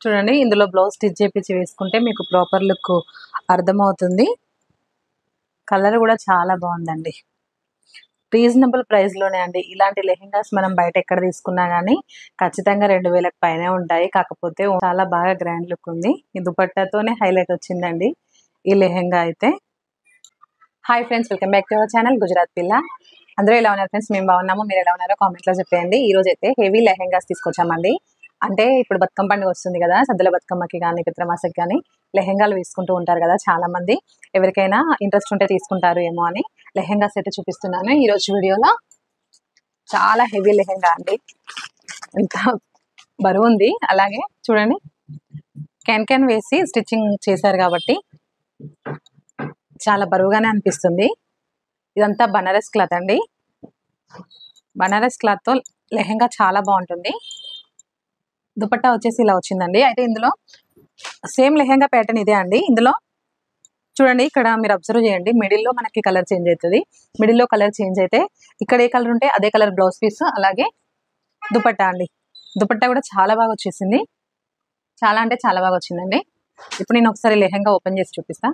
చూడండి ఇందులో blouse stitch చేపించి వేసుకుంటే మీకు ప్రాపర్ లుక్ అర్థమవుతుంది. కలర్ కూడా చాలా బాగుందండి. రీజనబుల్ ప్రైస్లోనే అండి. ఇలాంటి లెహెంగాస్ మనం బయట ఎక్కడ తీసుకున్నా కానీ ఖచ్చితంగా 2000కి పైనే ఉంటాయి. కాకపోతే చాలా బాగా గ్రాండ్ లుక్ ఉంది. ఈ దుపట్టాతోనే హైలైట్ వచ్చిందండి ఈ లెహెంగా అయితే. Hi friends, welcome back to our channel Gujarat పిల్ల. అందరూ ఎలా ఉన్నారు ఫ్రెండ్స్? మేము బాగున్నాము, మీరు ఎలా ఉన్నారో కామెంట్లో చెప్పేయండి. ఈరోజు అయితే హెవీ లెహెంగాస్ తీసుకొచ్చామండి. అంటే ఇప్పుడు బతుకమ్మ పండుగ వస్తుంది కదా, సద్దుల బతుకమ్మకి కానీ పిత్రమాసకి కానీ లెహెంగాలు వేసుకుంటూ ఉంటారు కదా చాలా మంది. ఎవరికైనా ఇంట్రెస్ట్ ఉంటే తీసుకుంటారు ఏమో అని లెహెంగాస్ అయితే చూపిస్తున్నాను ఈరోజు వీడియోలో. చాలా హెవీ లెహెంగా అండి, ఇంత బరువు ఉంది. అలాగే చూడండి క్యాన్ వేసి స్టిచ్చింగ్ చేశారు కాబట్టి చాలా బరువుగానే అనిపిస్తుంది. ఇదంతా బనారస్ క్లాత్ అండి. బనారస్ క్లాత్తో లెహెంగా చాలా బాగుంటుంది. దుపట్టా వచ్చేసి ఇలా వచ్చిందండి. అయితే ఇందులో సేమ్ లెహెంగా ప్యాటర్న్ ఇదే అండి. ఇందులో చూడండి, ఇక్కడ మీరు అబ్జర్వ్ చేయండి, మిడిల్లో మనకి కలర్ చేంజ్ అవుతుంది. మిడిల్లో కలర్ చేంజ్ అయితే ఇక్కడ ఏ కలర్ ఉంటే అదే కలర్ బ్లౌజ్ పీస్, అలాగే దుపట్టా అండి. దుపట్టా కూడా చాలా బాగా వచ్చేసింది. చాలా అంటే చాలా బాగా వచ్చిందండి. ఇప్పుడు నేను ఒకసారి లెహెంగా ఓపెన్ చేసి చూపిస్తా.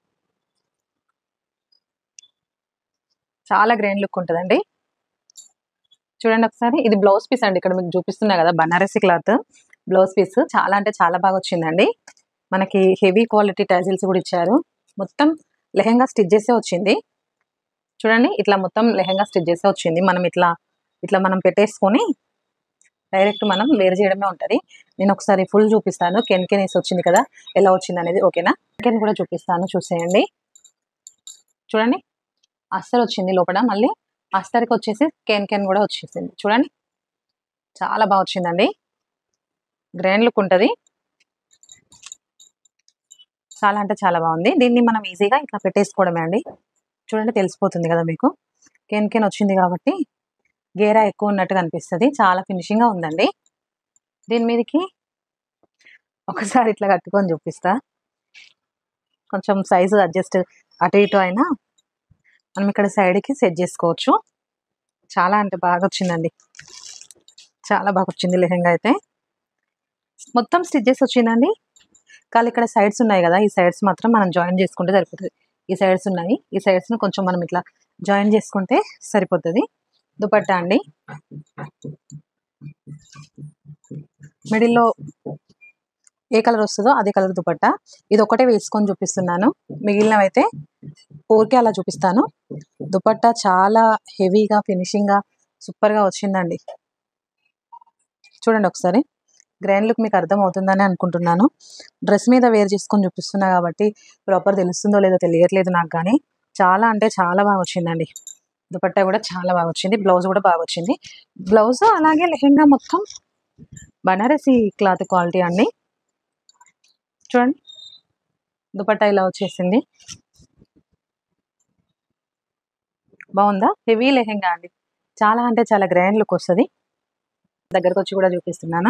చాలా గ్రాండ్ లుక్ ఉంటుందండి. చూడండి ఒకసారి, ఇది బ్లౌజ్ పీస్ అండి. ఇక్కడ మీకు చూపిస్తున్నా కదా బనారసి క్లాత్ బ్లౌజ్ పీస్. చాలా అంటే చాలా బాగా వచ్చిందండి. మనకి హెవీ క్వాలిటీ టైజిల్స్ కూడా ఇచ్చారు. మొత్తం లెహెంగా స్టిచ్ చేసే వచ్చింది. చూడండి, ఇట్లా మొత్తం లెహెంగా స్టిచ్ చేసే వచ్చింది. మనం ఇట్లా మనం పెట్టేసుకొని డైరెక్ట్ మనం వేర్ చేయడమే ఉంటుంది. నేను ఒకసారి ఫుల్ చూపిస్తాను. కెన్ వేసి వచ్చింది కదా, ఎలా వచ్చింది అనేది. ఓకేనా? కెన్ కూడా చూపిస్తాను, చూసేయండి. చూడండి, అస్తర్ వచ్చింది లోపల, మళ్ళీ అస్తర్కి వచ్చేసి కెన్ కూడా వచ్చేసింది. చూడండి, చాలా బాగా వచ్చిందండి. గ్రాండ్ లుక్ ఉంటుంది. చాలా అంటే చాలా బాగుంది. దీన్ని మనం ఈజీగా ఇట్లా పెట్టేసుకోవడమే అండి. చూడండి, తెలిసిపోతుంది కదా మీకు. కెన్ వచ్చింది కాబట్టి గేరా ఎక్కువ ఉన్నట్టుగా అనిపిస్తుంది. చాలా ఫినిషింగ్గా ఉందండి. దీని మీదకి ఒకసారి ఇట్లా కట్టుకొని చూపిస్తా. కొంచెం సైజు అడ్జస్ట్ అటు ఇటు అయినా మనం ఇక్కడ సైడ్కి సెట్ చేసుకోవచ్చు. చాలా అంటే బాగా వచ్చిందండి. చాలా బాగా వచ్చింది లెహెంగా అయితే. మొత్తం స్టిచ్ చేసి వచ్చిందండి. కానీ ఇక్కడ సైడ్స్ ఉన్నాయి కదా, ఈ సైడ్స్ మాత్రం మనం జాయిన్ చేసుకుంటే సరిపోతుంది. ఈ సైడ్స్ ఉన్నాయి, ఈ సైడ్స్ను కొంచెం మనం ఇట్లా జాయిన్ చేసుకుంటే సరిపోతుంది. దుపట్టా అండి, మిడిల్లో ఏ కలర్ వస్తుందో అదే కలర్ దుపట్టా. ఇది ఒకటే వేసుకొని చూపిస్తున్నాను, మిగిలినవైతే ఊరికే అలా చూపిస్తాను. దుపట్టా చాలా హెవీగా ఫినిషింగ్గా సూపర్గా వచ్చిందండి. చూడండి ఒకసారి, గ్రాండ్ లుక్ మీకు అర్థం అవుతుందని అనుకుంటున్నాను. డ్రెస్ మీద వేర్ చేసుకొని చూపిస్తున్నా కాబట్టి ప్రాపర్ తెలుస్తుందో లేదో తెలియట్లేదు నాకు, కానీ చాలా అంటే చాలా బాగా వచ్చిందండి. దుపట్టా కూడా చాలా బాగా వచ్చింది. బ్లౌజ్ కూడా బాగా వచ్చింది. బ్లౌజ్ అలాగే లెహెంగా మొత్తం బనారసి క్లాత్ క్వాలిటీ అండి. చూడండి, దుపట్టా ఇలా వచ్చేసింది. బాగుందా? హెవీ లెహెంగా అండి. చాలా అంటే చాలా గ్రాండ్ లుక్ వస్తుంది. దగ్గరకు వచ్చి కూడా చూపిస్తున్నాను.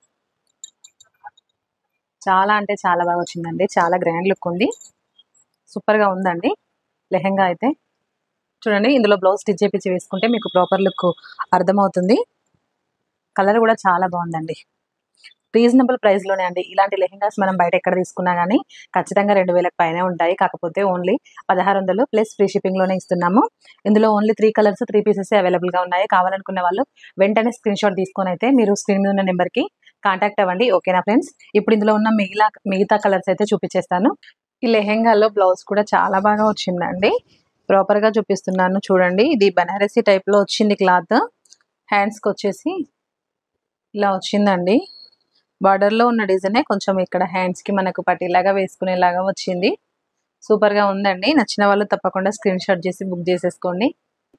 చాలా అంటే చాలా బాగా వచ్చిందండి. చాలా గ్రాండ్ లుక్ ఉంది. సూపర్గా ఉందండి లెహెంగా అయితే. చూడండి, ఇందులో బ్లౌజ్ స్టిచ్ చేపించి వేసుకుంటే మీకు ప్రాపర్ లుక్ అర్థమవుతుంది. కలర్ కూడా చాలా బాగుందండి. రీజనబుల్ ప్రైస్లోనే అండి. ఇలాంటి లెహెంగాస్ మనం బయట ఎక్కడ తీసుకున్నా కానీ ఖచ్చితంగా 2000కి పైనే ఉంటాయి. కాకపోతే ఓన్లీ 1600 ప్లస్ ఫ్రీ షిప్పింగ్లోనే ఇస్తున్నాము. ఇందులో ఓన్లీ 3 కలర్స్ 3 పీసెస్ అవైలబుల్గా ఉన్నాయి. కావాలనుకున్న వాళ్ళు వెంటనే స్క్రీన్ షాట్ తీసుకొని అయితే మీరు స్క్రీన్ మీద ఉన్న నెంబర్కి కాంటాక్ట్ అవ్వండి. ఓకేనా ఫ్రెండ్స్? ఇప్పుడు ఇందులో ఉన్న మిగతా కలర్స్ అయితే చూపించేస్తాను. ఈ లెహెంగాలో బ్లౌజ్ కూడా చాలా బాగా వచ్చిందండి. ప్రాపర్గా చూపిస్తున్నాను చూడండి. ఇది బనారసి టైప్లో వచ్చింది క్లాత్. హ్యాండ్స్కి వచ్చేసి ఇలా వచ్చిందండి. బార్డర్లో ఉన్న డిజైనే కొంచెం ఇక్కడ హ్యాండ్స్కి మనకు పట్టీలాగా వేసుకునేలాగా వచ్చింది. సూపర్గా ఉందండి. నచ్చిన వాళ్ళు తప్పకుండా స్క్రీన్ షాట్ చేసి బుక్ చేసేసుకోండి.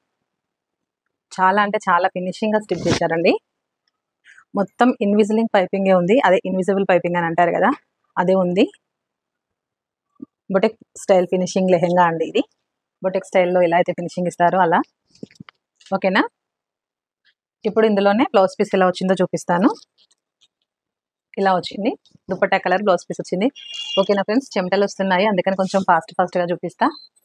చాలా అంటే చాలా ఫినిషింగ్గా స్టిచ్ చేశారండి. మొత్తం ఇన్విజిలింగ్ పైపింగే ఉంది. అదే ఇన్విజిబుల్ పైపింగ్ అని అంటారు కదా, అదే ఉంది. బొటెక్ స్టైల్ ఫినిషింగ్ లెహెంగా అండి ఇది. బొటెక్ స్టైల్లో ఎలా అయితే ఫినిషింగ్ ఇస్తారో అలా. ఓకేనా? ఇప్పుడు ఇందులోనే బ్లౌజ్ పీస్ ఎలా వచ్చిందో చూపిస్తాను. ఇలా వచ్చింది. దుపట్టా కలర్ బ్లౌజ్ పీస్ వచ్చింది. ఓకేనా ఫ్రెండ్స్? చెమటలు వస్తున్నాయి, అందుకని కొంచెం ఫాస్ట్గా చూపిస్తా.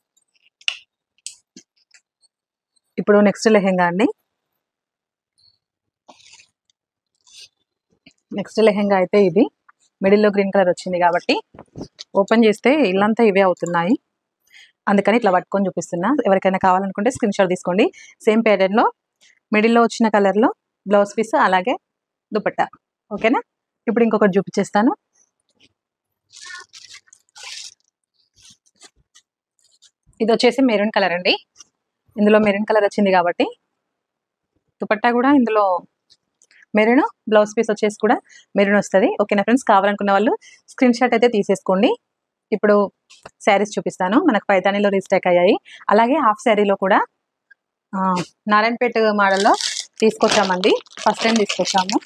ఇప్పుడు నెక్స్ట్ లెహెంగా అండి. నెక్స్ట్ లెహెంగా అయితే ఇది మిడిల్లో గ్రీన్ కలర్ వచ్చింది కాబట్టి ఓపెన్ చేస్తే ఇల్లంతా ఇవే అవుతున్నాయి. అందుకని ఇట్లా పట్టుకొని చూపిస్తున్నా. ఎవరికైనా కావాలనుకుంటే స్క్రీన్ షాట్ తీసుకోండి. సేమ్ ప్యాటర్న్లో మిడిల్లో వచ్చిన కలర్లో బ్లౌజ్ పీస్ అలాగే దుపట్టా. ఓకేనా. ఇప్పుడు ఇంకొకటి చూపించేస్తాను. ఇది వచ్చేసి మెరూన్ కలర్ అండి. ఇందులో మెరూన్ కలర్ వచ్చింది కాబట్టి దుపట్టా కూడా ఇందులో మెరూన్, బ్లౌజ్ పీస్ వచ్చేసి కూడా మెరూన్ వస్తుంది. ఓకేనా ఫ్రెండ్స్, కావాలనుకున్న వాళ్ళు స్క్రీన్ షాట్ అయితే తీసేసుకోండి. ఇప్పుడు శారీస్ చూపిస్తాను. మనకు పైతానీలో రీస్టాక్ అయ్యాయి. అలాగే హాఫ్ శారీలో కూడా నారాయణపేట మోడల్లో తీసుకొచ్చామండి. ఫస్ట్ టైం తీసుకొచ్చాము.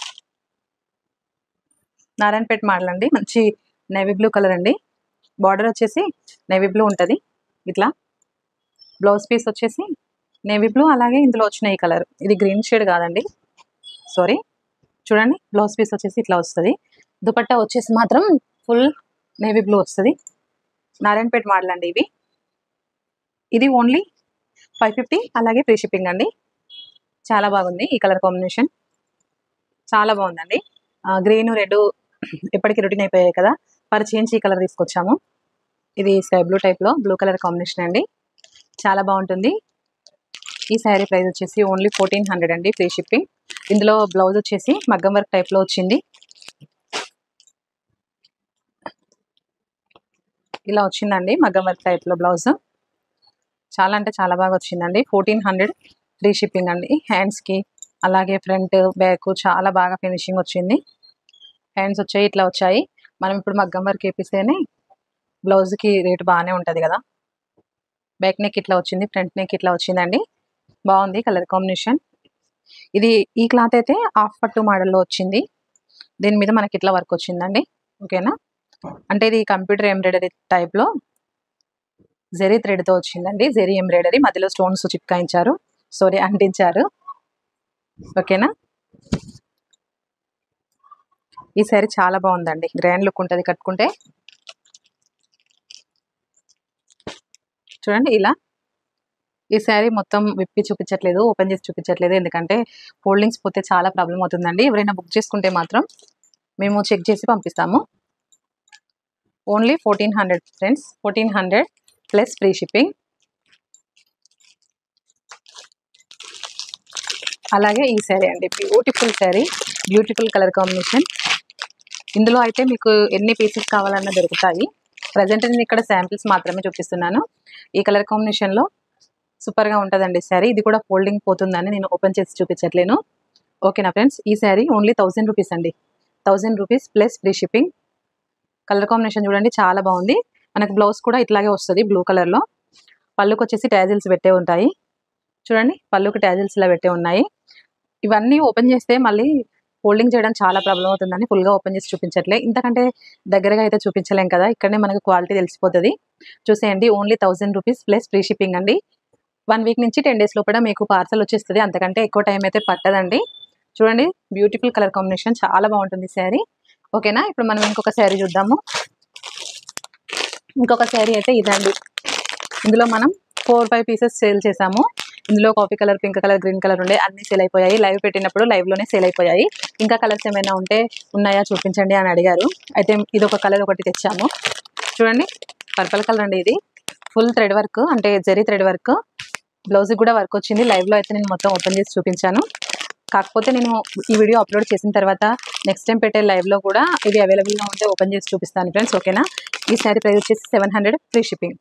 నారాయణపేట మోడల్ అండి. మంచి నేవీ బ్లూ కలర్ అండి. బార్డర్ వచ్చేసి నేవీ బ్లూ ఉంటుంది. ఇట్లా బ్లౌజ్ పీస్ వచ్చేసి నేవీ బ్లూ, అలాగే ఇందులో వచ్చిన ఈ కలర్ ఇది గ్రీన్ షేడ్ కాదండి, సారీ. చూడండి, బ్లౌజ్ పీస్ వచ్చేసి ఇట్లా వస్తుంది. దుపట్టా వచ్చేసి మాత్రం ఫుల్ నేవీ బ్లూ వస్తుంది. నారాయణపేట మోడల్ అండి ఇవి. ఇది ఓన్లీ 550, అలాగే ఫ్రీ షిప్పింగ్ అండి. చాలా బాగుంది ఈ కలర్ కాంబినేషన్, చాలా బాగుందండి. గ్రీన్ రెడ్ ఎప్పటికీ రొటీన్ అయిపోయాయి కదా, పర్ చేంజ్ ఈ కలర్ తీసుకొచ్చాము. ఇది స్కై బ్లూ టైప్లో బ్లూ కలర్ కాంబినేషన్ అండి. చాలా బాగుంటుంది. ఈ శారీ ప్రైస్ వచ్చేసి ఓన్లీ 1400 అండి, ఫ్రీ షిప్పింగ్. ఇందులో బ్లౌజ్ వచ్చేసి మగ్గం వర్క్ టైప్లో వచ్చింది. ఇలా వచ్చిందండి మగ్గం వర్క్ టైప్లో బ్లౌజ్. చాలా అంటే చాలా బాగా వచ్చిందండి. 1400 ఫ్రీ షిప్పింగ్ అండి. హ్యాండ్స్కి అలాగే ఫ్రంట్ బ్యాక్ చాలా బాగా ఫినిషింగ్ వచ్చింది. హ్యాండ్స్ వచ్చాయి, ఇట్లా వచ్చాయి. మనం ఇప్పుడు మగ్గం వర్క్ వేపిస్తేనే బ్లౌజ్కి రేటు బాగానే ఉంటుంది కదా. బ్యాక్ నెక్ ఇట్లా వచ్చింది, ఫ్రంట్ నెక్ ఇట్లా వచ్చిందండి. బాగుంది కలర్ కాంబినేషన్. ఇది ఈ క్లాత్ అయితే హాఫ్ పట్టు మోడల్లో వచ్చింది. దీని మీద మనకి ఇట్లా వర్క్ వచ్చిందండి. ఓకేనా. అంటే ఇది కంప్యూటర్ ఎంబ్రాయిడరీ టైప్లో జెరీ థ్రెడ్తో వచ్చిందండి. జెరీ ఎంబ్రాయిడరీ, మధ్యలో స్టోన్స్ చిప్కాయించారు, సారీ అంటించారు. ఓకేనా. ఈ శారీ చాలా బాగుందండి, గ్రాండ్ లుక్ ఉంటుంది కట్టుకుంటే. చూడండి ఇలా. ఈ శారీ మొత్తం విప్పి చూపించట్లేదు, ఓపెన్ చేసి చూపించట్లేదు, ఎందుకంటే ఫోల్డింగ్స్ పోతే చాలా ప్రాబ్లం అవుతుందండి. ఎవరైనా బుక్ చేసుకుంటే మాత్రం మేము చెక్ చేసి పంపిస్తాము. Only 1400 friends, 1400 plus free shipping. అలాగే ఈ శారీ అండి, beautiful sari, beautiful colour combination. ఇందులో అయితే మీకు ఎన్ని పీసెస్ కావాలన్నా దొరుకుతాయి. ప్రజెంట్ నేను ఇక్కడ శాంపిల్స్ మాత్రమే చూపిస్తున్నాను. ఈ కలర్ కాంబినేషన్లో సూపర్గా ఉంటుందండి శారీ. ఇది కూడా ఫోల్డింగ్ పోతుందని నేను ఓపెన్ చేసి చూపించట్లేను. ఓకేనా ఫ్రెండ్స్. ఈ శారీ ఓన్లీ 1000 రూపీస్ అండి, 1000 rupees plus free shipping. Colour combination చూడండి, చాలా బాగుంది. మనకు బ్లౌజ్ కూడా ఇట్లాగే వస్తుంది బ్లూ కలర్లో. పళ్ళుకి వచ్చేసి ట్యాజిల్స్ పెట్టే ఉంటాయి. చూడండి, పళ్ళుకి ట్యాజిల్స్ ఇలా పెట్టే ఉన్నాయి. ఇవన్నీ ఓపెన్ చేస్తే మళ్ళీ ఫోల్డింగ్ చేయడం చాలా ప్రాబ్లం అవుతుందని ఫుల్గా ఓపెన్ చేసి చూపించట్లే. ఇంతకంటే దగ్గరగా అయితే చూపించలేం కదా, ఇక్కడనే మనకు క్వాలిటీ తెలిసిపోతుంది. చూసేయండి, only 1000 rupees plus free shipping అండి. 1 వీక్ నుంచి 10 డేస్ లోపల మీకు పార్సల్ వచ్చేస్తుంది. అంతకంటే ఎక్కువ టైం అయితే పట్టదండి. చూడండి, బ్యూటిఫుల్ కలర్ కాంబినేషన్, చాలా బాగుంటుంది శారీ. ఓకేనా. ఇప్పుడు మనం ఇంకొక శారీ చూద్దాము. ఇంకొక శారీ అయితే ఇదండి. ఇందులో మనం 4-5 పీసెస్ సేల్ చేసాము. ఇందులో coffee colour, pink colour, green colour ఉండే అన్ని సేల్ అయిపోయాయి. లైవ్ పెట్టినప్పుడు లైవ్లోనే సేల్ అయిపోయాయి. ఇంకా కలర్స్ ఏమైనా ఉంటే ఉన్నాయా చూపించండి అని అడిగారు. అయితే ఇది ఒక కలర్ ఒకటి తెచ్చాము. చూడండి, పర్పుల్ కలర్ అండి. ఇది ఫుల్ థ్రెడ్ వర్క్, అంటే జరీ థ్రెడ్ వర్క్. బ్లౌజ్కి కూడా వర్క్ వచ్చింది. లైవ్లో అయితే నేను మొత్తం ఓపెన్ చేసి చూపించాను. కాకపోతే నేను ఈ వీడియో అప్లోడ్ చేసిన తర్వాత నెక్స్ట్ టైం పెట్టే లైవ్లో కూడా ఇది అవైలబుల్గా ఉంటే ఓపెన్ చేసి చూపిస్తాను ఫ్రెండ్స్. ఓకేనా. ఈ శారీ ప్రైస్ వచ్చేసి 700 ఫ్రీ షిప్పింగ్.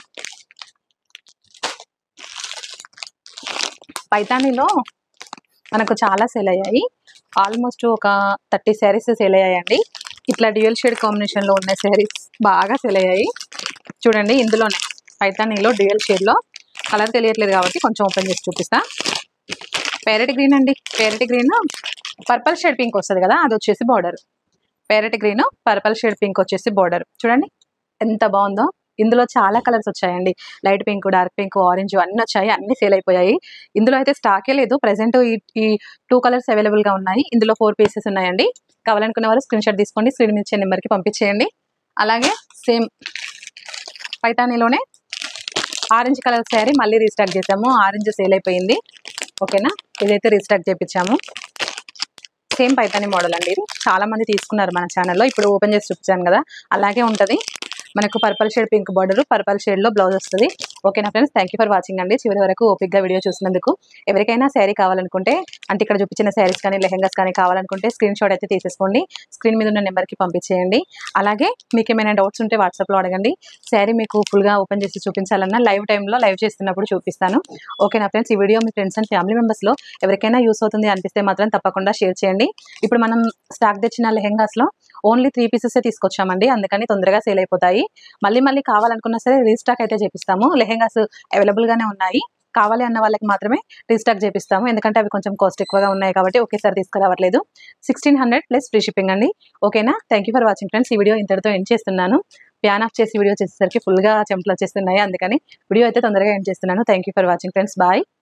పైతానీలో మనకు చాలా సేల్ అయ్యాయి. ఆల్మోస్ట్ ఒక 30 శారీస్ సేల్ అయ్యాయండి. ఇట్లా డ్యూయల్ షేడ్ కాంబినేషన్లో ఉన్న శారీస్ బాగా సేల్ అయ్యాయి. చూడండి, ఇందులోనే పైతానీలో డ్యూయల్ షేడ్లో కలర్ తెలియట్లేదు కాబట్టి కొంచెం ఓపెన్ చేసి చూపిస్తా. ప్యారెట్ గ్రీన్ అండి. Parrot green purple shade pink వస్తుంది కదా, అది వచ్చేసి border. Parrot green purple shade pink వచ్చేసి బార్డర్. చూడండి ఎంత బాగుందో. ఇందులో చాలా కలర్స్ వచ్చాయండి. Light pink, dark pink, orange అన్నీ వచ్చాయి. అన్నీ సేల్ అయిపోయాయి. ఇందులో అయితే స్టాకే లేదు. ప్రజెంట్ ఈ 2 కలర్స్ అవైలబుల్గా ఉన్నాయి. ఇందులో 4 పీసెస్ ఉన్నాయండి. కావాలనుకునే వాళ్ళు స్క్రీన్ షాట్ తీసుకోండి, స్క్రీన్ మీద ఇచ్చే నెంబర్కి పంపించేయండి. అలాగే సేమ్ పైతానీలోనే ఆరెంజ్ కలర్ శారీ మళ్ళీ రీస్టాక్ చేసాము. ఆరెంజ్ సేల్ అయిపోయింది. ఓకేనా. ఇదైతే రీస్టాక్ చేయించాము. సేమ్ పైతాని మోడల్ అండి. ఇది చాలా మంది తీసుకున్నారు మన ఛానల్లో. ఇప్పుడు ఓపెన్ చేసి చూపించాను కదా, అలాగే ఉంటుంది. మనకు purple shade pink border, purple షేడ్లో బ్లౌజ్ వస్తుంది. ఓకేనా friends, thank you for watching అండి. చివరి వరకు ఓపిక్గా వీడియో చూసినందుకు. ఎవరికైనా శారీ కావాలనుకుంటే, అంటే ఇక్కడ చూపించిన శారీస్ కానీ లెహెంగాస్ కానీ కావాలనుకుంటే స్క్రీన్ షాట్ అయితే తీసేసుకోండి. స్క్రీన్ మీద ఉన్న నెంబర్కి పంపించేయండి. అలాగే మీకు ఏమైనా డౌట్స్ ఉంటే వాట్సాప్లో అడగండి. శారీ మీకు ఫుల్గా ఓపెన్ చేసి చూపించాలన్నా లైవ్ టైంలో లైవ్ చేస్తున్నప్పుడు చూపిస్తాను. ఓకేనా ఫ్రెండ్స్, ఈ వీడియో మీ ఫ్రెండ్స్ అండ్ ఫ్యామిలీ మెంబర్స్లో ఎవరికైనా యూస్ అవుతుంది అనిపిస్తే మాత్రం తప్పకుండా షేర్ చేయండి. ఇప్పుడు మనం స్టాక్ తెచ్చిన లెహెంగాస్లో ఓన్లీ 3 పీసెస్ తీసుకొచ్చామండి, అందుకని తొందరగా సేల్ అయిపోతాయి. మళ్ళీ కావాలనుకున్నా సరే రీస్టాక్ అయితే చేపిస్తాము. లెహెంగాస్ అవైలబుల్గానే ఉన్నాయి, కావాలి అన్న వాళ్ళకి మాత్రమే రీస్టాక్ చేపిస్తాము. ఎందుకంటే అవి కొంచెం కాస్ట్ ఎక్కువగా ఉన్నాయి కాబట్టి ఒకేసారి తీసుకురావట్లేదు. 1600 ప్లస్ ఫ్రీ షిప్పింగ్ అండి. ఓకేనా, thank you for watching friends. ఈ వీడియో ఇంతటితో ఎండ్ చేస్తున్నాను. ప్యాన్ ఆఫ్ చేసి వీడియో చేసేసరికి ఫుల్గా చెంపలు వచ్చేస్తున్నాయి, అందుకని వీడియో అయితే తొందరగా ఎండ్ చేస్తున్నాను. Thank you for watching friends, bye.